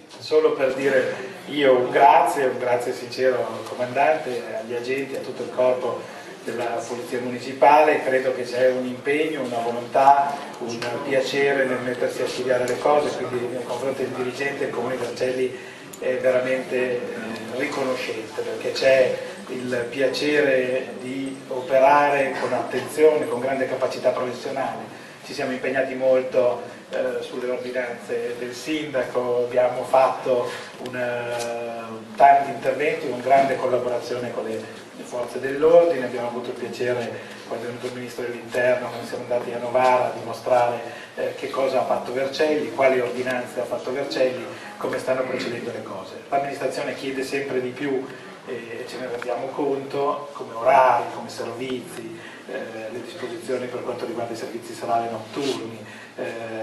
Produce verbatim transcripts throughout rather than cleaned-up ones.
solo per dire io un grazie, un grazie sincero al comandante, agli agenti, a tutto il corpo della Polizia Municipale. Credo che c'è un impegno, una volontà, un piacere nel mettersi a studiare le cose, quindi nei confronti del dirigente il Comune Vercelli è veramente eh, riconoscente, perché c'è il piacere di operare con attenzione, con grande capacità professionale. Ci siamo impegnati molto eh, sulle ordinanze del sindaco, abbiamo fatto una, tanti interventi con grande collaborazione con le, le forze dell'ordine, abbiamo avuto il piacere, quando è venuto il Ministro dell'Interno, quando siamo andati a Novara, di mostrare eh, che cosa ha fatto Vercelli, quali ordinanze ha fatto Vercelli, come stanno procedendo le cose. L'amministrazione chiede sempre di più e ce ne rendiamo conto, come orari, come servizi, eh, le disposizioni per quanto riguarda i servizi serali notturni, eh,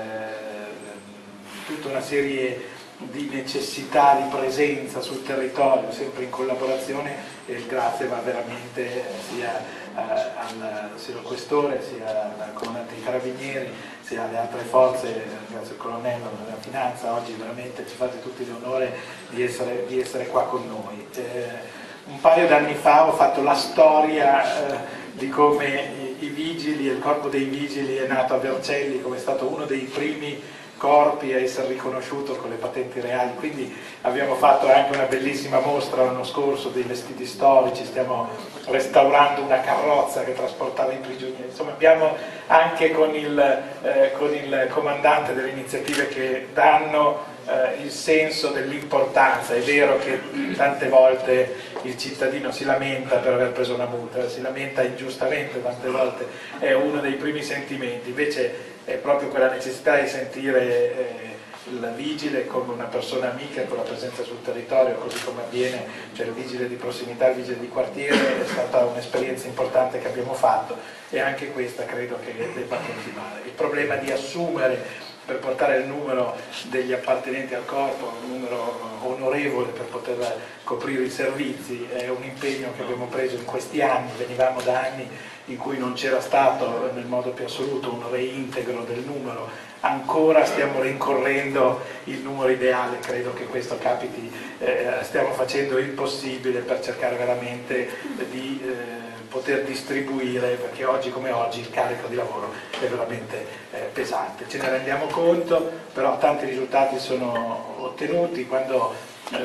tutta una serie di necessità di presenza sul territorio, sempre in collaborazione, e il grazie va veramente sia, eh, al, sia al questore, sia al comandante dei carabinieri, sia alle altre forze, ringrazio il colonnello della finanza, oggi veramente ci fate tutti l'onore di essere, di essere qua con noi. Eh, un paio d'anni fa ho fatto la storia eh, di come i, i vigili, il corpo dei vigili è nato a Vercelli, come è stato uno dei primi corpi a essere riconosciuto con le patenti reali, quindi abbiamo fatto anche una bellissima mostra l'anno scorso dei vestiti storici, stiamo restaurando una carrozza che trasportava i prigionieri, insomma abbiamo anche con il, eh, con il comandante delle iniziative che danno eh, il senso dell'importanza. È vero che tante volte il cittadino si lamenta per aver preso una multa, si lamenta ingiustamente tante volte, è uno dei primi sentimenti, invece è proprio quella necessità di sentire eh, il vigile come una persona amica con la presenza sul territorio, così come avviene, cioè il vigile di prossimità, il vigile di quartiere, è stata un'esperienza importante che abbiamo fatto e anche questa credo che debba continuare. Il problema di assumere per portare il numero degli appartenenti al corpo, un numero onorevole per poter coprire i servizi, è un impegno che abbiamo preso in questi anni, venivamo da anni in cui non c'era stato nel modo più assoluto un reintegro del numero, ancora stiamo rincorrendo il numero ideale, credo che questo capiti, eh, stiamo facendo il possibile per cercare veramente di eh, poter distribuire, perché oggi come oggi il carico di lavoro è veramente eh, pesante, ce ne rendiamo conto, però tanti risultati sono ottenuti. Quando eh,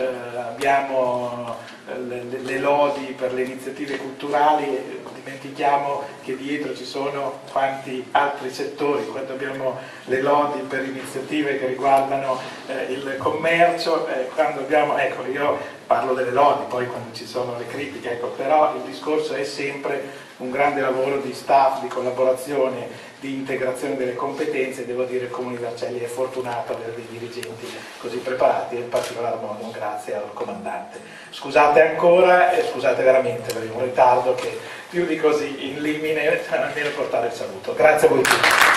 abbiamo le, le lodi per le iniziative culturali, dimentichiamo che dietro ci sono quanti altri settori. Quando abbiamo le lodi per iniziative che riguardano eh, il commercio, eh, quando abbiamo, ecco, io parlo delle lodi, poi quando ci sono le critiche, ecco, però il discorso è sempre un grande lavoro di staff, di collaborazione, di integrazione delle competenze. Devo dire che il Comune di Vercelli è fortunato ad avere dei dirigenti così preparati, e in particolar modo un grazie al comandante. Scusate ancora e scusate veramente per il ritardo che più di così in limine, almeno portare il saluto. Grazie a voi tutti.